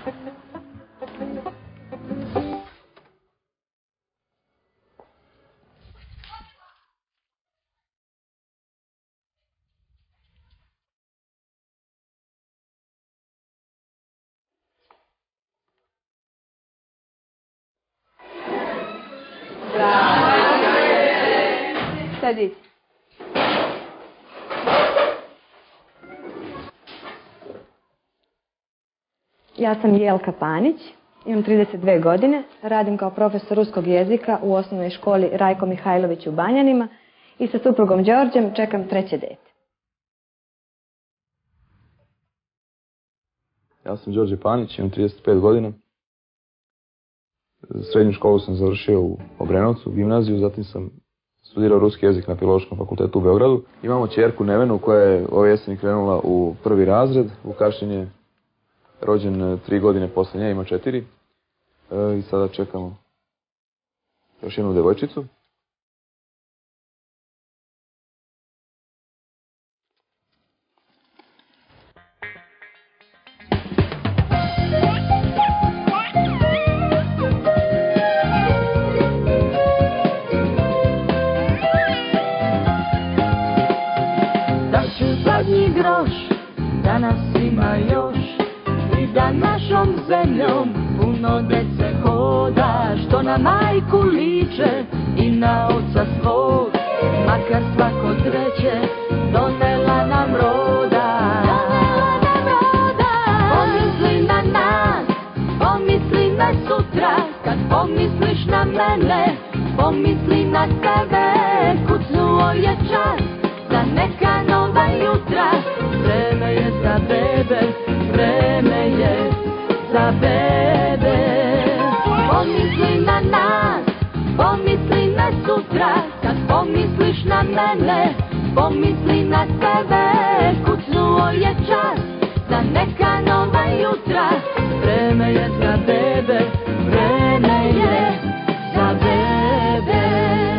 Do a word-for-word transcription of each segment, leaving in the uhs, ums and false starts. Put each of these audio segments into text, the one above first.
Sedi. Ja sam Jelka Panić, imam trideset dve godine, radim kao profesor ruskog jezika u osnovnoj školi Rajko Mihajlović u Banjanima i sa suprugom Đorđem čekam treće dete. Ja sam Đorđe Panić, imam trideset pet godina. Srednju školu sam završio u Obrenovcu, gimnaziju, zatim sam studirao ruski jezik na Filološkom fakultetu u Beogradu. Imamo ćerku Nevenu koja je ove jeseni krenula u prvi razred. Vukašin je rođen tri godine posle nje, ima četiri. E, I sada čekamo još jednu devojčicu. Zadnji groš da nas ima još i da našom zemljom puno dece hoda, što na majku liče i na oca svog, makar svako treće donela nam roda. Pomisli na nas, pomisli na sutra, kad pomisliš na mene, pomisli na sebe, kucnuo je čas za neka nova jutra. Vreme je za bebe, vreme je za bebe. Pomisli na nas, pomisli na sutra, kad pomisliš na mene, pomisli na sebe, kucnuo je čas za neka nova jutra. Vreme je za bebe, vreme je za bebe.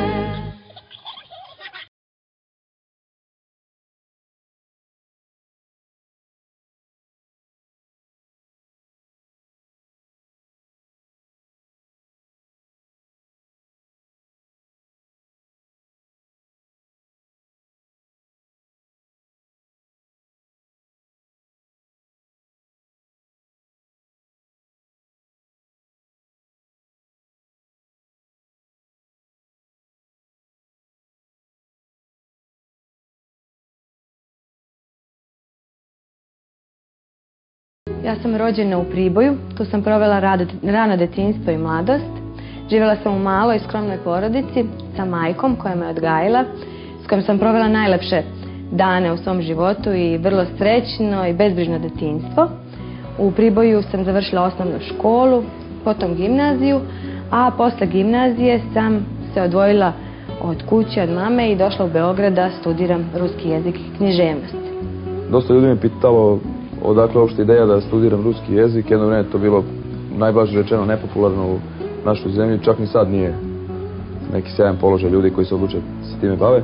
Ja sam rođena u Priboju, tu sam provela rano detinjstvo i mladost. Živjela sam u maloj i skromnoj porodici sa majkom koja me odgajila, s kojom sam provela najlepše dane u svom životu i vrlo srećno i bezbrižno detinjstvo. U Priboju sam završila osnovnu školu, potom gimnaziju, a posle gimnazije sam se odvojila od kuće, od mame i došla u Beograd da studiram ruski jezik i književnost. Dosta ljudi me pitalo odakle uopšte ideja da studiram ruski jezik. Jedno vreme je to bilo, najblaže rečeno, nepopularno u našoj zemlji. Čak ni sad nije neki sjajan položaj ljudi koji se odluče se time bave. E,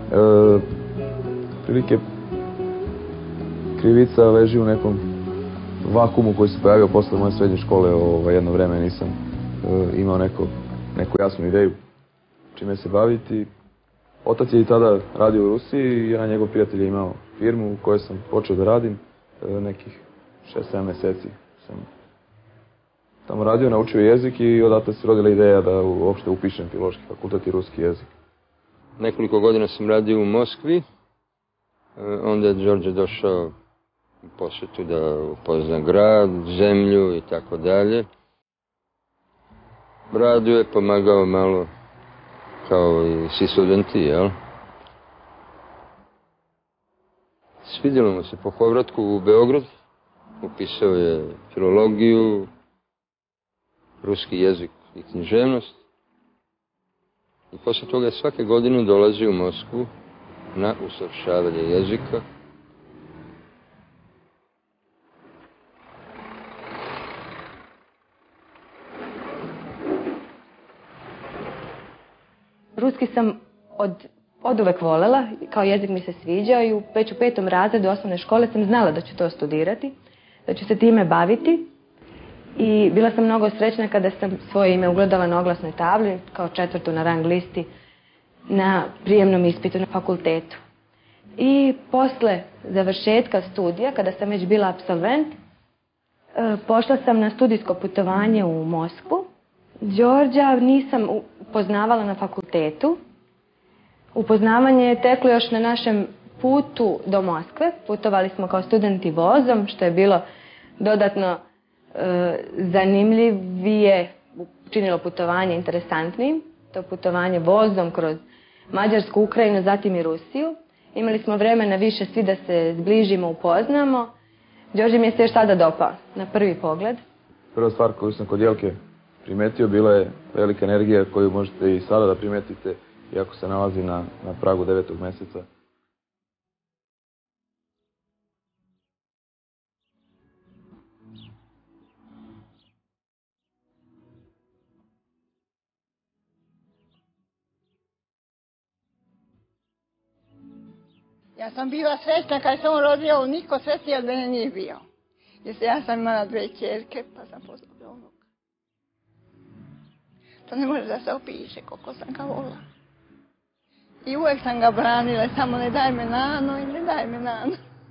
prilike krivica leži u nekom vakumu koji se pojavio posle moje srednje škole. Ovo, jedno vreme nisam e, imao neko, neku jasnu ideju čime se baviti. Otac je i tada radio u Rusiji i jedan njegov prijatelj je imao firmu u kojoj sam počeo da radim. Nekih šest sedam meseci sam tamo radio, naučio jezik i odatle se rodila ideja da uopšte upišem Filološki fakultet i ruski jezik. Nekoliko godina sam radio u Moskvi, onda je Đorđe došao u posjetu da upozna grad, zemlju i tako dalje. Radio je pomagao malo kao i svi studenti, jel? Svidjelo mu se po povratku u Beograd, upisao je filologiju, ruski jezik i književnost. I posle toga je svake godine dolazio u Moskvu na usavršavanje jezika. Ruski sam od Od uvek volela, kao jezik mi se sviđao i već u petom razredu osnovne škole sam znala da ću to studirati, da ću se time baviti I bila sam mnogo srećna kada sam svoje ime ugledala na oglasnoj tabli, kao četvrtu na rang listi, na prijemnom ispitu na fakultetu. I posle završetka studija, kada sam već bila apsolvent, pošla sam na studijsko putovanje u Moskvu. Đorđa nisam upoznavala na fakultetu. Upoznavanje je teklo još na našem putu do Moskve. Putovali smo kao studenti vozom, što je bilo dodatno e, zanimljivije, učinilo putovanje interesantnijim. To putovanje vozom kroz Mađarsku, Ukrajinu, zatim i Rusiju. Imali smo vremena više svi da se zbližimo, upoznamo. Đorđe mi je se još tada dopao, na prvi pogled. Prva stvar koju sam kod Jelke primetio bila je velika energija koju možete i sada da primetite, iako se nalazi na, na pragu devetog meseca. Ja sam bila srećna kad se on rodio, niko sretniji od mene nije bio. Jer ja sam imala dve ćerke, pa sam poslala onog. To ne može da se opiše koliko sam ga volila. I uvek sam ga branila, samo ne daj me nano i ne daj me nano.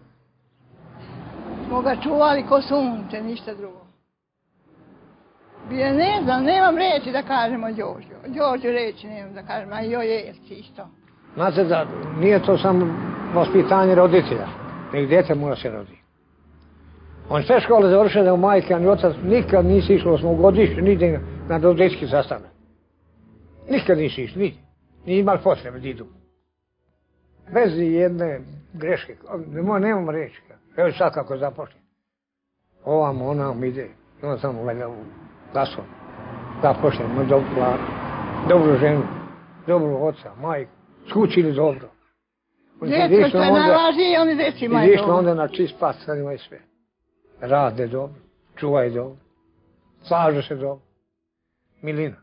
Smo ga čuvali ko sunce, ništa drugo. Bile ne znam, nemam reći da kažemo Đorđu. Đorđu reći nemam da kažem, a joj je isto. Znate da nije to samo vaspitanje roditelja, nek djete mora se roditi. On sve škole završio da je majka ni otac nikad nisi išlo osmogodišnje, nigdje na roditeljski sastanak. Nikad nisi išlo, nigdje. Nije imali potrebe da idu. Bez jedne greške, nemam reći. Evo sad kako zapošlje. Ovam, onam ide. Onda sam ulega u glasom. Zapošlje, ima dobru platu, dobru ženu, dobru oca, majku. Skućili dobro. Djeco što je najvažnije, oni djeci imaju dobro. Išli onda na čist pas, sad imaju sve. Rade dobro, čuvaju dobro, slažu se dobro. Milina.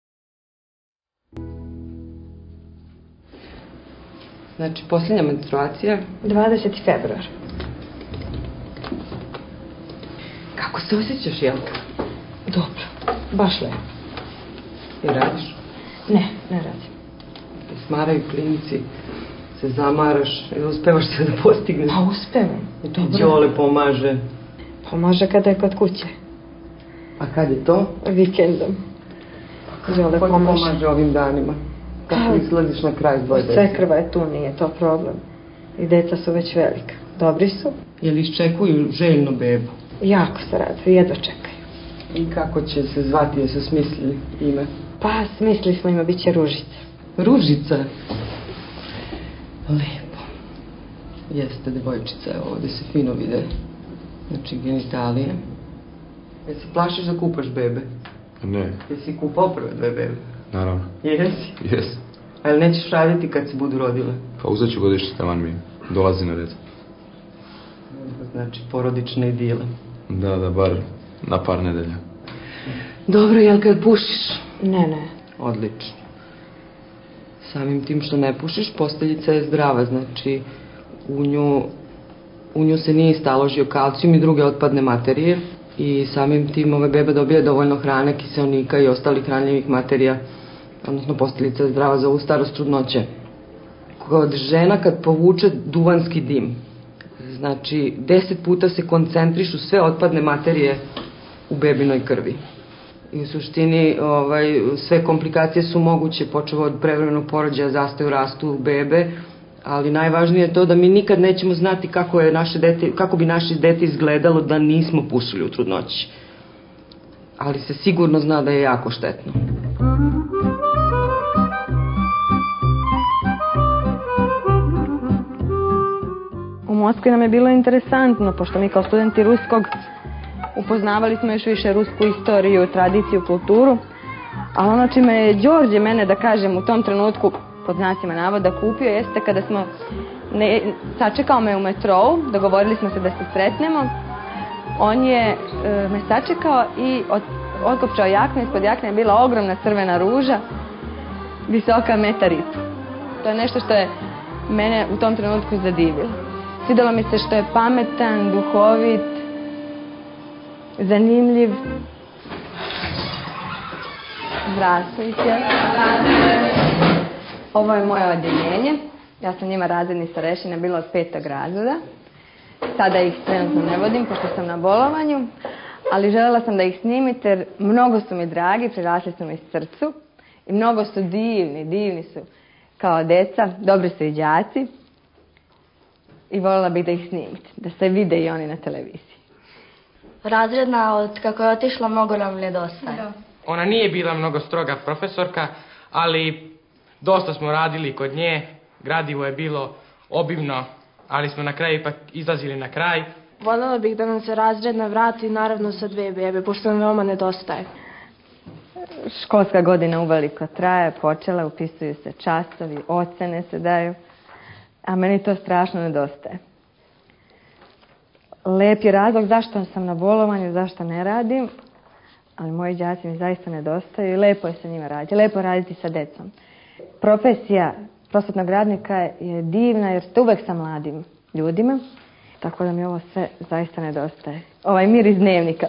Znači, posljednja menstruacija? dvadeseti februar. Kako se osjećaš, Jelka? Dobro, baš lepo. I radiš? Ne, ne radim. Te smaraju klinici, se zamaraš, ili uspevaš se da postigneš? Pa uspevam. I ti Đole pomaže? Pomaže kada je kod kuće. A kad je to? Vikendom. Đole pomaže. pomaže. pomaže ovim danima? Kako izlaziš na kraj dvoje dece? Sve krva je tu, nije to problem. I deca su već velika. Dobri su. Je li iščekuju željno bebu? Jako se raduju, jedva čekaju. I kako će se zvati, jesu smislili ime? Pa, smislili smo ima, bit će Ružica. Ružica? Lepo. Jeste devojčica, evo ovdje se fino vide. Znači, genitalije. Jesi plašiš da kupaš bebe? Ne. Jesi kupao prve dve bebe? Naravno. Jesi? Jes. Ali nećeš raditi kad se budu rodile? Pa uzet ću godišnji taman mi dolazi na red. Znači, porodične idile. Da, da, bar na par nedelja. Dobro, jel kad pušiš? Ne, ne. Odlično. Samim tim što ne pušiš, posteljica je zdrava, znači u nju, u nju se nije staložio kalcijum i druge otpadne materije i samim tim ove bebe dobije dovoljno hrane, kiseonika i ostalih hranljivih materija, odnosno posteljica je zdrava za ovu starost trudnoće. Kod žena kad povuče duvanski dim, znači deset puta se koncentrišu sve otpadne materije u bebinoj krvi. I u suštini ovaj, sve komplikacije su moguće, počevo od prevremenog porođaja, zastaju rastu bebe, ali najvažnije je to da mi nikad nećemo znati kako, je naše dete, kako bi naše dete izgledalo da nismo pušili u trudnoći. Ali se sigurno zna da je jako štetno. U Moskvi nam je bilo interesantno, pošto mi kao studenti ruskog upoznavali smo još više rusku istoriju, tradiciju, kulturu, ali ono čime je Đorđe mene, da kažem, u tom trenutku, pod znacima navoda, kupio, jeste kada smo, ne, sačekao me u metrou, dogovorili smo se da se sretnemo, on je e, me sačekao i od, otkopčao jaknu, ispod jakne je bila ogromna crvena ruža, visoka metar i po. To je nešto što je mene u tom trenutku zadivilo. Svidjelo mi se što je pametan, duhovit, zanimljiv. Zdravstvujte. Ovo je moje odjeljenje. Ja sam njima razredni starešina bila od petog razreda. Sada ih trenutno ne vodim, pošto sam na bolovanju, ali željela sam da ih snimite jer mnogo su mi dragi, prirasli su mi srcu i mnogo su divni, divni su kao deca, dobri su i đaci i voljela bih da ih snimite, da se vide i oni na televiziji. Razredna, od kako je otišla, mnogo nam nedostaje. Ona nije bila mnogo stroga profesorka, ali dosta smo radili kod nje, gradivo je bilo obimno, ali smo na kraju ipak izlazili na kraj. Voljela bih da nam se razredna vrati, naravno sa dve bebe, pošto nam veoma nedostaje. Školska godina uveliko traje, počela, upisuju se časovi, ocene se daju, a meni to strašno nedostaje. Lep je razlog zašto sam na bolovanju, zašto ne radim, ali moji đaci mi zaista nedostaju i lepo je sa njima raditi, lepo je raditi sa decom. Profesija prosvetnog radnika je divna jer ste uvek sa mladim ljudima, tako da mi ovo sve zaista nedostaje. Ovaj mir iz dnevnika.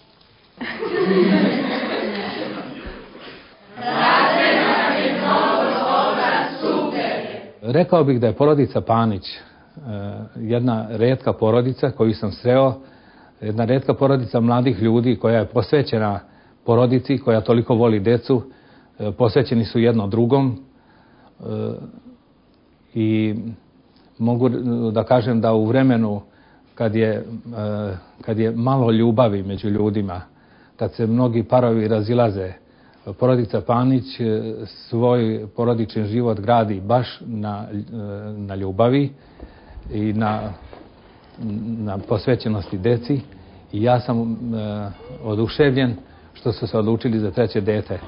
Rekao bih da je porodica Panić jedna retka porodica koju sam sreo, jedna retka porodica mladih ljudi koja je posvećena porodici, koja toliko voli decu, posvećeni su jedno drugom i mogu da kažem da u vremenu kad je, kad je malo ljubavi među ljudima, kad se mnogi parovi razilaze, porodica Panić svoj porodični život gradi baš na, na ljubavi i na, na posvećenosti deci i ja sam uh, oduševljen što su se odlučili za treće dete.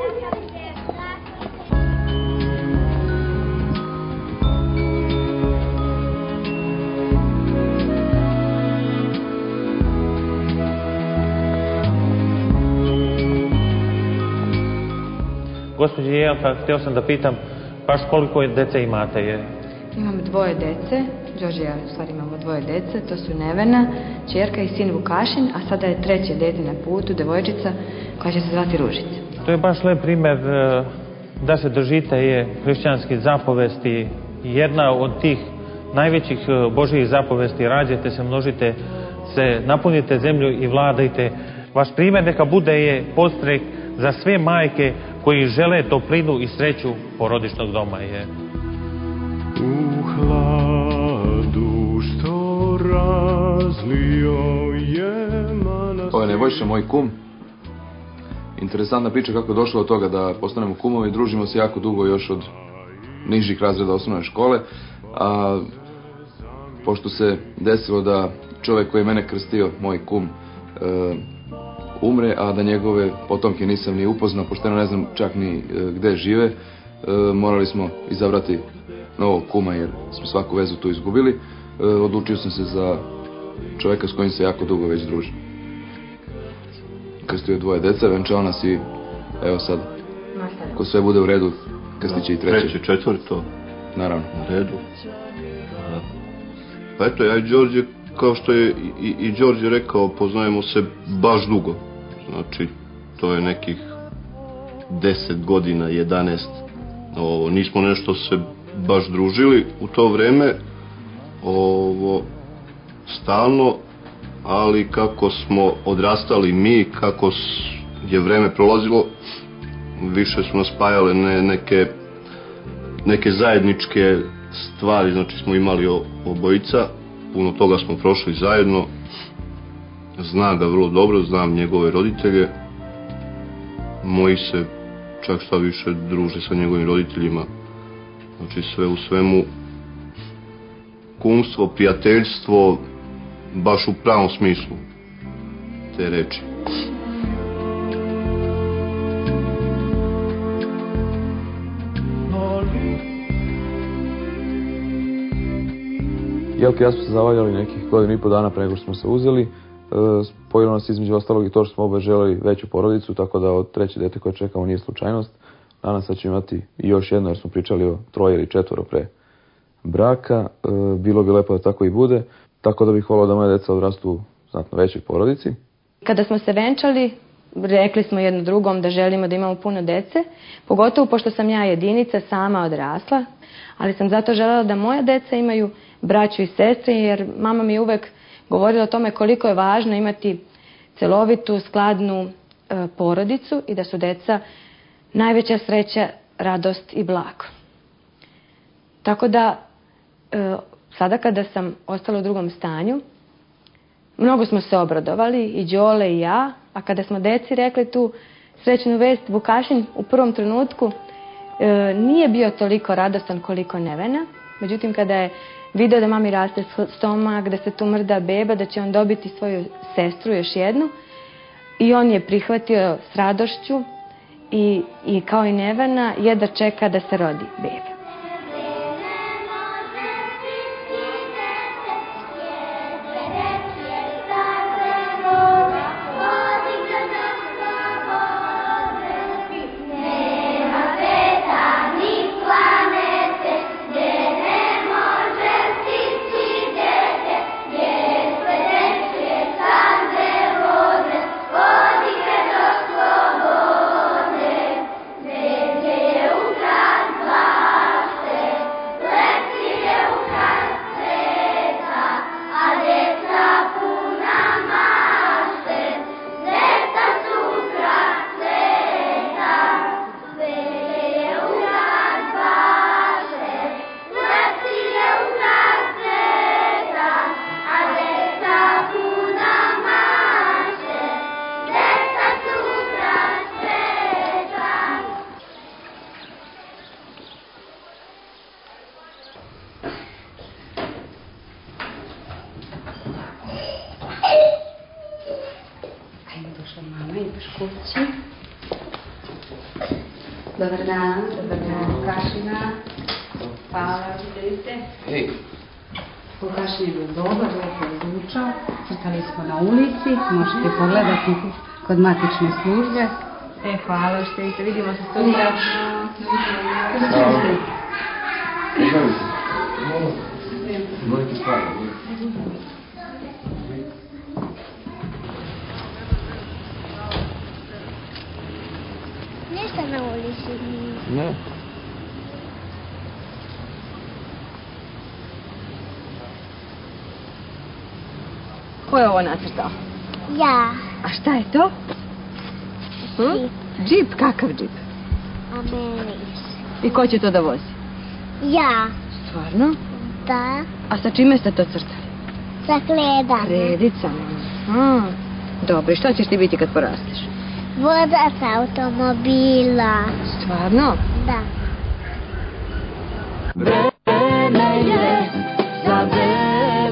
Gospođi Jelka, htio sam da pitam baš koliko dece imate? Je? Imam dvoje dece, Đorđe i ja u stvari imamo dvoje dece, to su Nevena, ćerka i sin Vukašin, a sada je treće dete na putu, devojčica koja će se zvati Ružica. To je baš lep primer da se držite je hrišćanskih zapovesti. Jedna od tih najvećih Božjih zapovesti, rađajte se, množite se, napunite zemlju i vladajte. Vaš primer neka bude je podstrek za sve majke koji žele toplinu i sreću porodičnog doma. Je. U hladu što razlio je manastir. Ovo je Nebojša, moj kum. Interesantna priča kako je došlo od toga da postanemo kumovi. Družimo se jako dugo još od nižih razreda osnovne škole. A pošto se desilo da čovjek koji je mene krstio, moj kum, e, umre, a da njegove potomke nisam ni upoznao, pošteno ne znam čak ni e, gde žive, e, morali smo izabrati novog kuma jer smo svaku vezu tu izgubili. E, odlučio sam se za čovjeka s kojim se jako dugo već družim. Krstio je dvoje deca, venčao nas i evo sad, ko sve bude u redu, krstit će i treće. Treće, četvrto. Naravno. U redu. Pa eto, ja i Đorđe, kao što je i, i Đorđe rekao, poznajemo se baš dugo. Znači, to je nekih deset godina, jedanaest. Ovo, nismo nešto se baš družili u to vreme, ovo, stalno, ali kako smo odrastali mi, kako je vreme prolazilo, više su nas spajale ne, neke, neke zajedničke stvari, znači smo imali obojica, puno toga smo prošli zajedno, zna ga vrlo dobro, znam njegove roditelje, moji se čak šta više druže sa njegovim roditeljima, znači sve u svemu kumstvo, prijateljstvo, baš u pravom smislu te reči. Jelka i ja smo se zavaljali nekih godinu i po dana pre nego što smo se uzeli. E, spojilo nas između ostalog i to što smo oba želeli veću porodicu, tako da od treće dete koje čekamo nije slučajnost. Danas sad ćemo imati i još jedno jer smo pričali o troje ili četvoro pre braka. E, bilo bi lepo da tako i bude, tako da bih volao da moje deca odrastu u znatno većoj porodici. Kada smo se venčali, rekli smo jedno drugom da želimo da imamo puno dece, pogotovo pošto sam ja jedinica sama odrasla, ali sam zato želela da moja deca imaju braću i sestre, jer mama mi je uvek govorila o tome koliko je važno imati celovitu, skladnu e, porodicu i da su deca najveća sreća, radost i blago. Tako da, e, sada kada sam ostala u drugom stanju, mnogo smo se obradovali, i Đole i ja, a kada smo deci rekli tu srećnu vest, Vukašin u prvom trenutku e, nije bio toliko radostan koliko Nevena. Međutim, kada je video da mami raste stomak, da se tu mrda beba, da će on dobiti svoju sestru još jednu, i on je prihvatio s radošću i, i kao i Nevena jedva čeka da se rodi beba. Dobar dan, dobar dan, Vukašina. Hvala, vidite. Hej. Vukašin je bio dobar, lepo je zvučao. Crtali smo na ulici, možete pogledati kod matične službe. E, hvala što ste, vidimo se sutra. Hvala. Molite stvari. Ništa na ulici. Ne. Ko je ovo nacrtao? Ja. A šta je to? Hm? Džip, kakav džip? Ameris. I ko će to da vozi? Ja. Stvarno? Da. A sa čime ste to crtali? Sa kledama. Kredicama. Hmm. Dobro, i šta ćeš ti biti kad porasteš? Vozač automobila. Stvarno? Da. Vreme je za bebe.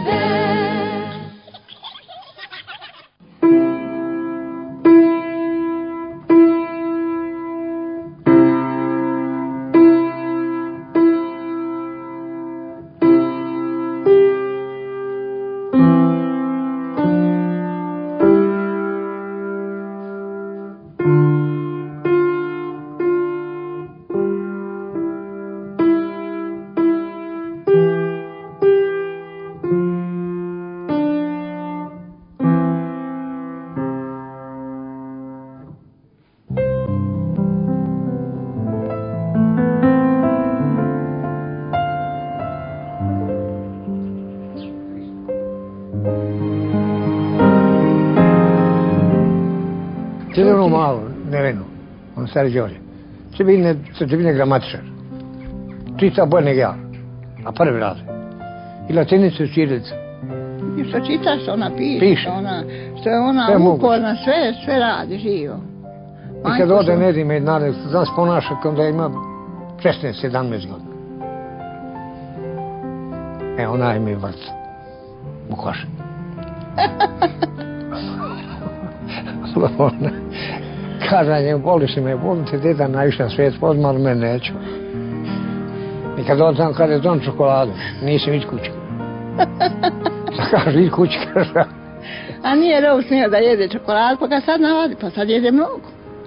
Cijeli ono malo, Nevenu, on stari Đorđe. Crvine, crvine gramatičar. Čita bolje nego ja, a prvi razred. I latinicu i čirilicu. I što čitaš, ona piše. Piše. Ona, što je ona Sve uporna, sve, sve radi živo. I kad ode ne ime, naravno, znam se ponaša kao da ima šesnaest sedamnaest godina. E, ona ima i vrca. Vukašin. Ona kaže njemu, voliš li me, volim te deda najviše na svijet, pozma, ali mene neću. I kad on tam kada je don čokoladu, nisam ići kući. Da kaže, ići kući, kaže. A nije Rov smio da jede čokoladu, pa ga sad navadi, pa sad jede mnogo.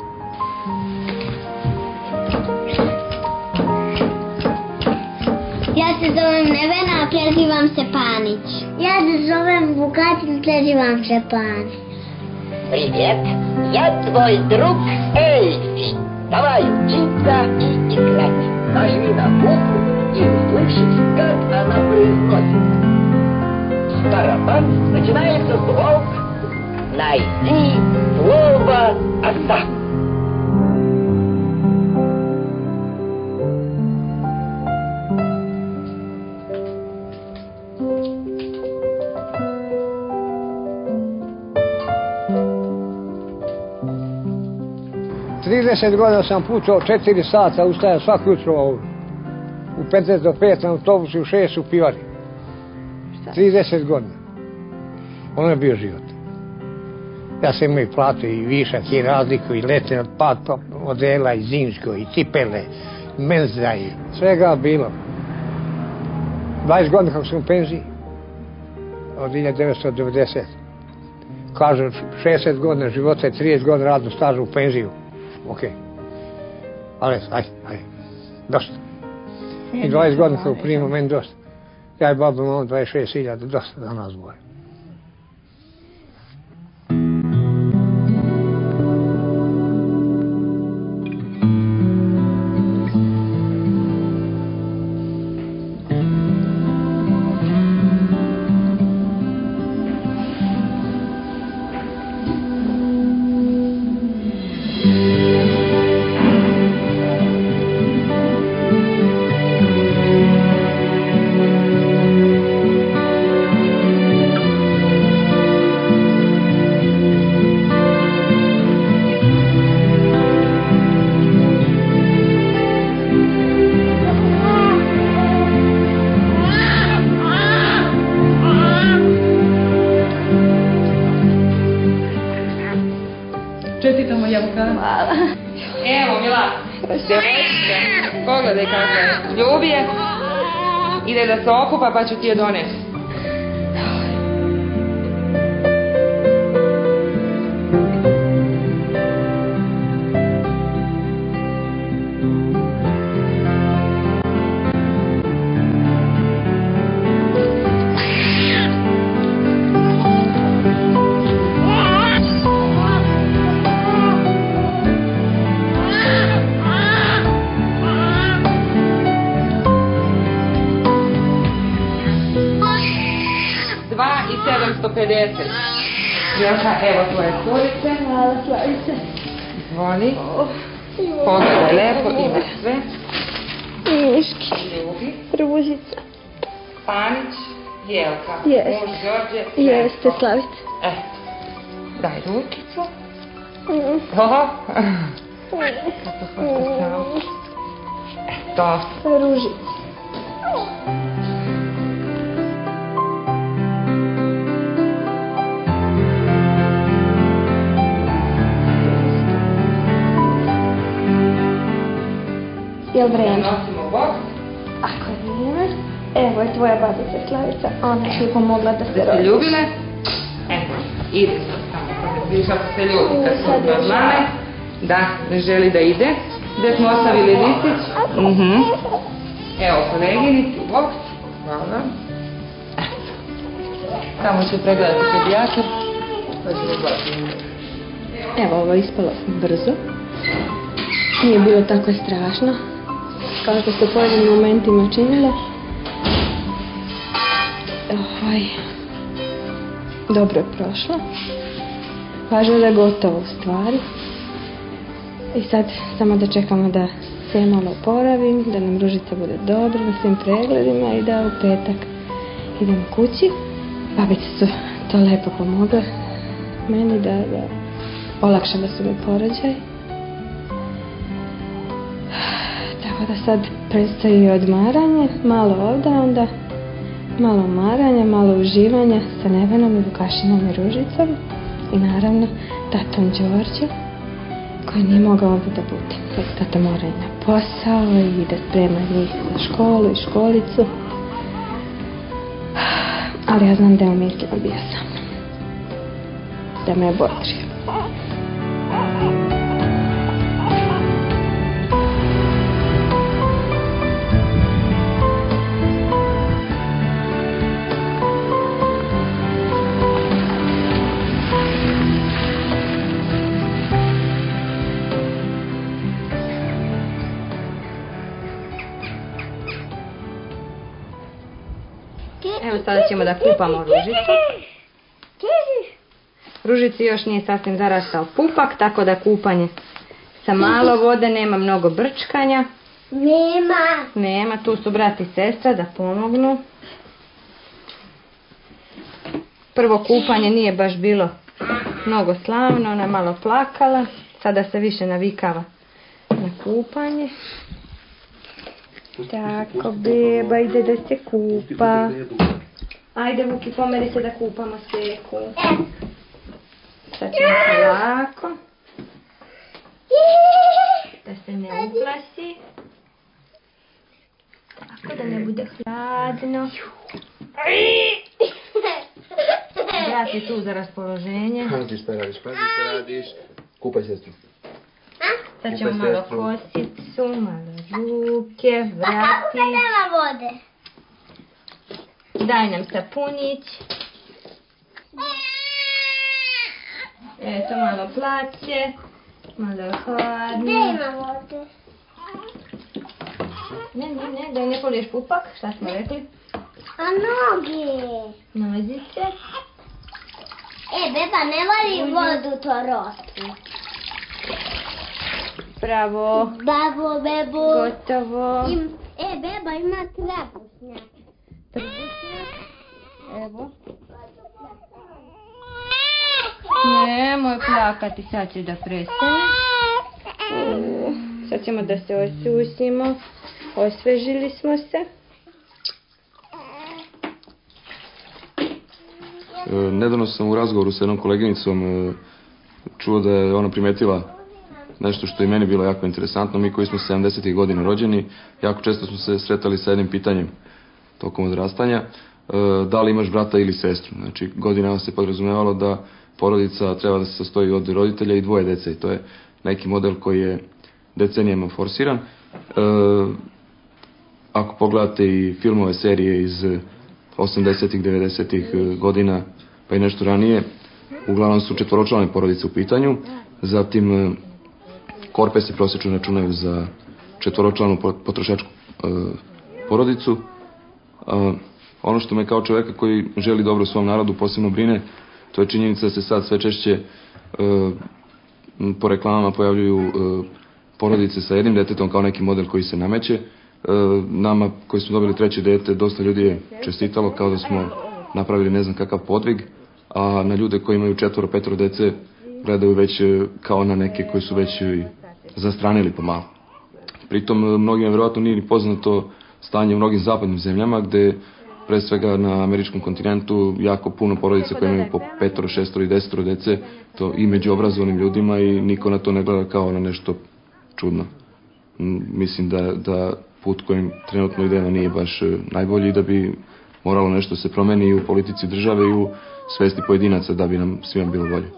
Ja se zovem Nevena, a prezivam se Panić. Ja se zovem Vukašin, prezivam se Panić. Привет, я твой друг Эльфи. Давай учиться и играть. Нажми на букву и услышишь, как она произносится. Барабан начинается с слов «Найди слово отца». trideset godina sam pucao četiri sata, ustajao svako jutro ovdje. U petnaest do pet na autobusu, u šest u pivari. trideset godina. Ono je bio život. Ja sam imao i platu i višak i razliku i letne od pad modela i zimsko i cipele, menza i svega bilo. dvadeset godina kako sam u penziji, od hiljadu devetsto devedesete. Kažu šezdeset godina života i trideset godina radnog staža u penziju. Ok. Ali, aj, aj, dosta. I dvadeset godina kako primio, meni dosta. Ja i baba imamo dvadeset šest hiljada, dosta za nas boje. Čestitamo Jabuka. Hvala. Evo, Mila, devojčice, pogledaj kako je. Ljubi je. Ide da se okupa pa ću ti je doneti. sedamsto pedeset. Jelka, evo tvoje curice. Hvala, Slavice. Izvoli. Pogledaj lepo, imaš sve. Miški. Ljubi. Ružica. Panić, Jelka. Jeste. Muž Đorđe. Jeste, Slavice. E, daj rukicu. Mm. Oho. Kako hvata samo. Eto. Ružica. Jel vreme? Nosimo boks. Ako je vrijeme, evo je tvoja babica Slavica, ona ti je pomogla da se Da se rodi. ljubile? Evo, ide sad samo. Vidiš kako se ljubi kad su od mame. Da, ne želi da ide. Gde smo ostavili listić? Mhm. Evo, koleginici, boks. Hvala. Eto. Samo će pregledati pedijatar. Pa ćemo gledati. Evo, ovo je ispalo brzo. Nije bilo tako strašno, kao što se u pojedinim momentima činilo. Ovaj, dobro je prošlo. Važno da je gotovo u stvari. I sad samo da čekamo da se ja malo oporavim, da nam Ružica bude dobra na svim pregledima i da u petak idemo kući. Babice su to lepo pomogle meni da, da olakšale su mi porođaj. Tako da sad predstoji odmaranje, malo ovdje, onda malo umaranja, malo uživanja sa Nevenom i Vukašinom i Ružicom i naravno tatom Đorđe koji nije mogao ovdje da bude. Jer tata mora i na posao i da sprema njih za školu i školicu. Ali ja znam da je Mirkina bio sa mnom. Da me je bodrio. sada ćemo da kupamo Ružicu. Ružici još nije sasvim zarastao pupak, tako da kupanje sa malo vode, nema mnogo brčkanja. Nema. Nema, tu su brat i sestra da pomognu. Prvo kupanje nije baš bilo mnogo slavno, ona je malo plakala. Sada se više navikava na kupanje. Tako, beba ide da se kupa. Ajde, Vuki, pomeri se da kupamo Seku. Sad ćemo polako. Da se ne uplasi. Tako da ne bude hladno. Brat je tu za raspoloženje. Pazi šta radiš, pazi šta radiš. Kupaj sestru. Sad ćemo malo kosicu, malo ruke, vrati. Kako nema vode? Daj nam sapunić. Eto, malo plaće. Malo hladno. Nema vode. Ne, ne, ne, da ne poliješ pupak, šta smo rekli? A noge? Nozice. E, beba, ne voli vodu to rotku. Bravo. Bravo, bebo. Gotovo. Im, e, beba, ima trbušnjak. Trbušnjak. Evo. Nemoj plakati, sad će da prestane. Sad ćemo da se osusimo. Osvežili smo se. E, nedavno sam u razgovoru sa jednom koleginicom e, čuo da je ona primetila nešto što je meni bilo jako interesantno. Mi koji smo sedamdesetih godina rođeni, jako često smo se sretali sa jednim pitanjem tokom odrastanja. E, da li imaš brata ili sestru? Znači, godinama se podrazumevalo da porodica treba da se sastoji od roditelja i dvoje dece. I to je neki model koji je decenijama forsiran. E, ako pogledate i filmove, serije iz osamdesetih, devedesetih godina, pa i nešto ranije, uglavnom su četvoročlane porodice u pitanju. Zatim, korpe se prosječno računaju za četvoročlanu potrošačku e, porodicu. E, ono što me kao čoveka koji želi dobro svom narodu posebno brine, to je činjenica da se sad sve češće e, po reklamama pojavljuju e, porodice sa jednim detetom kao neki model koji se nameće. E, nama koji smo dobili treće dete, dosta ljudi je čestitalo kao da smo napravili ne znam kakav podvig, a na ljude koji imaju četvoro, petoro dece gledaju već kao na neke koji su već zastranili pomalo. Pritom mnogima vjerojatno nije ni poznato stanje u mnogim zapadnim zemljama gde pre svega na američkom kontinentu jako puno porodice koje imaju po petoro, šestoro i desetoro dece, to i među obrazovanim ljudima, i niko na to ne gleda kao na nešto čudno. Mislim da, da put kojim trenutno idemo nije baš najbolji i da bi moralo nešto se promeni i u politici države i u svesti pojedinaca da bi nam svima bilo bolje.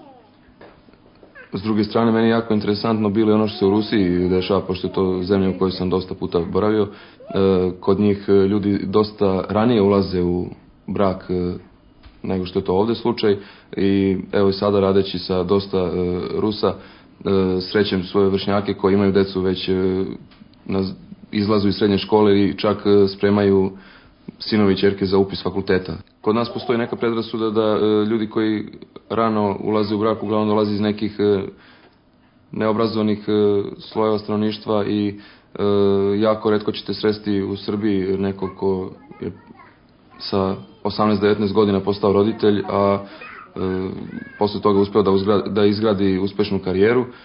S druge strane, meni je jako interesantno bilo i ono što se u Rusiji dešava, pošto je to zemlja u kojoj sam dosta puta boravio. E, kod njih ljudi dosta ranije ulaze u brak e, nego što je to ovdje slučaj, i evo i sada radeći sa dosta e, Rusa, e, srećem svoje vršnjake koji imaju decu već e, na izlazu iz srednje škole i čak e, spremaju sinovi i ćerke za upis fakulteta. Kod nas postoji neka predrasuda da e, ljudi koji rano ulaze u brak uglavnom dolaze iz nekih e, neobrazovanih e, slojeva stanovništva i e, jako retko ćete sresti u Srbiji nekog ko je sa osamnaest devetnaest godina postao roditelj, a e, posle toga uspeo da, uzgradi, da izgradi uspešnu karijeru. E,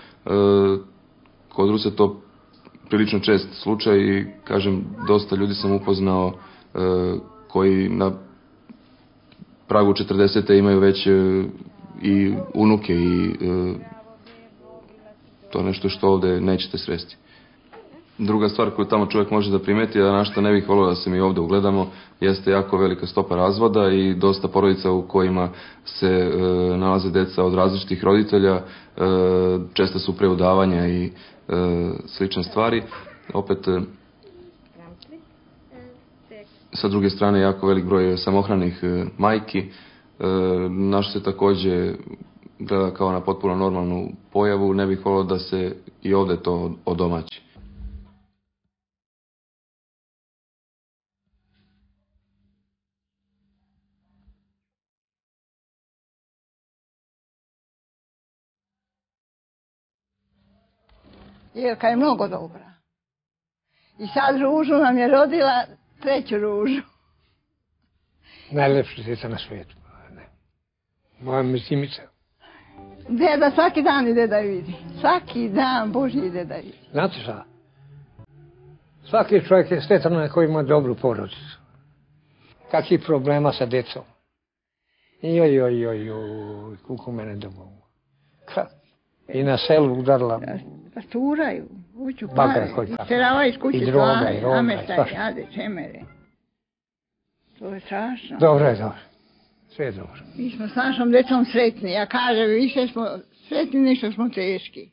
kod Rusa to prilično čest slučaj i kažem, dosta ljudi sam upoznao e, koji na pragu četrdesete imaju već e, i unuke i e, to je nešto što ovde nećete sresti. Druga stvar koju tamo čovjek može da primeti, a na što ne bih volio da se mi ovde ugledamo, jeste jako velika stopa razvoda i dosta porodica u kojima se e, nalaze deca od različitih roditelja, e, često su preudavanja i e, slične stvari. Opet, e, sa druge strane, jako velik broj samohranih e, majki, e, na što se takođe gleda kao na potpuno normalnu pojavu. Ne bih volio da se i ovde to odomaći. Jelka je mnogo dobra. I sad Ružu nam je rodila treću Ružu. Najlepša djeca na svijetu. Moja mislimica. Deda svaki dan ide da je vidi. Svaki dan Boži ide da je vidi. Znate šta? Svaki čovjek je sretan koji ima dobru porodicu. Kakvih problema sa djecom. Joj, joj, joj, joj, kuku mene dobu. I na selu udarila. Pasturaju, uću Bakar pare. koji I kako. serava iz kuće I droga, slave, i roga, i nameštaj, svašta. jade, čemere. To je strašno. Dobro je, dobro. Sve je dobro. Mi smo s našom djecom sretni. Ja kažem, više smo sretni nešto smo teški.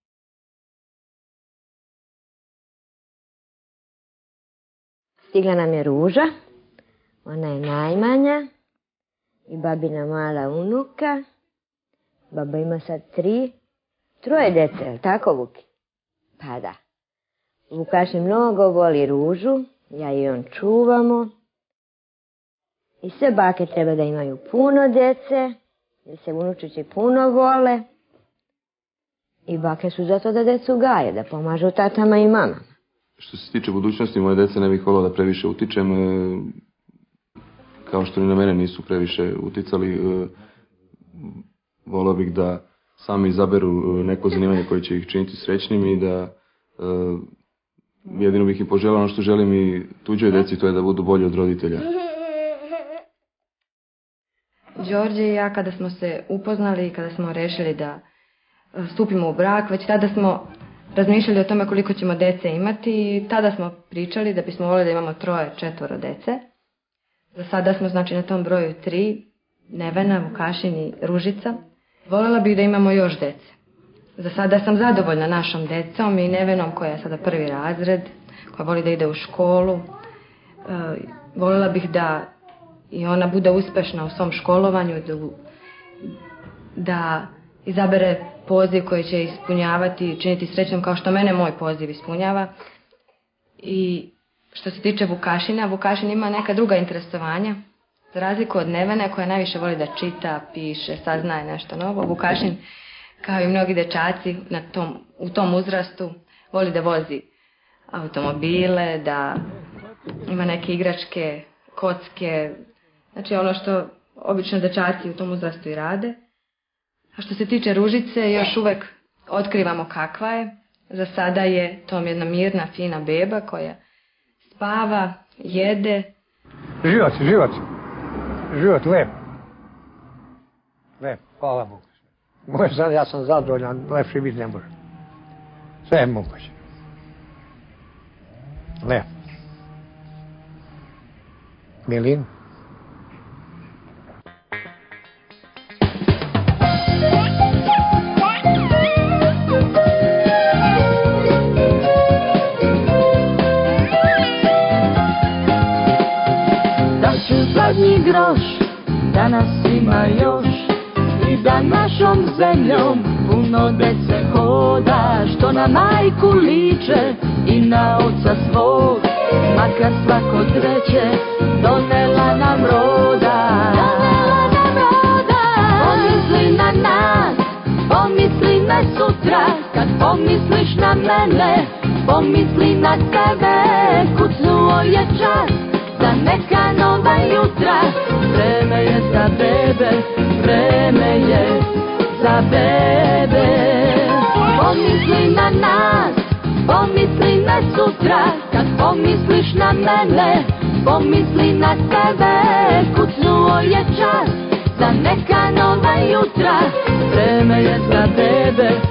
Stigla nam je Ruža, ona je najmanja i babina mala unuka. Baba ima sad tri, troje djece, je li tako, Vuki? Pa da. Vukašin mnogo voli Ružu, ja i on čuvamo. I sve bake treba da imaju puno djece, jer se unučići puno vole. I bake su zato da djecu gaje, da pomažu tatama i mamama. Što se tiče budućnosti, moje djece ne bih volao da previše utičem, e, kao što ni na mene nisu previše uticali. E, volao bih da sami izaberu neko zanimanje koje će ih činiti srećnim i da e, jedino bih im poželao ono što želim i tuđoj djeci, to je da budu bolji od roditelja. Đorđe i ja kada smo se upoznali i kada smo rešili da stupimo u brak, već tada smo razmišljali o tome koliko ćemo dece imati i tada smo pričali da bismo volili da imamo troje, četvoro dece. Za sada smo znači na tom broju tri, Nevena, Vukašin i Ružica. Voljela bih da imamo još dece. Za sada sam zadovoljna našom decom i Nevenom koja je sada prvi razred, koja voli da ide u školu. E, voljela bih da i ona bude uspešna u svom školovanju, da, da izabere poziv koji će ispunjavati i činiti srećnom kao što mene moj poziv ispunjava. I što se tiče Vukašina, Vukašin ima neka druga interesovanja. Za razliku od Nevene koja najviše voli da čita, piše, saznaje nešto novo. Vukašin, kao i mnogi dečaci na tom, u tom uzrastu, voli da vozi automobile, da ima neke igračke, kocke, znači ono što obično dečaci u tom uzrastu i rade. A što se tiče Ružice, još uvek otkrivamo kakva je. Za sada je to jedna mirna, fina beba koja spava, jede. Život, život. Život, lep. Lep, hvala Bogu. Može sad, ja sam zadovoljan, lepši biti ne može. Sve je moguće. Lep. Milin. Zadnji groš, da nas ima još i da našom zemljom puno dece hoda, što na majku liče i na oca svog, makar svako treće donela nam roda. Donela nam roda. Pomisli na nas, pomisli na sutra, kad pomisliš na mene, pomisli na sebe, kucnuo je čas za neka nova jutra. Vreme je za bebe, vreme je za bebe. Pomisli na nas, pomisli na sutra, kad pomisliš na mene, pomisli na sebe, kucnuo je čas za neka nova jutra. Vreme je za bebe,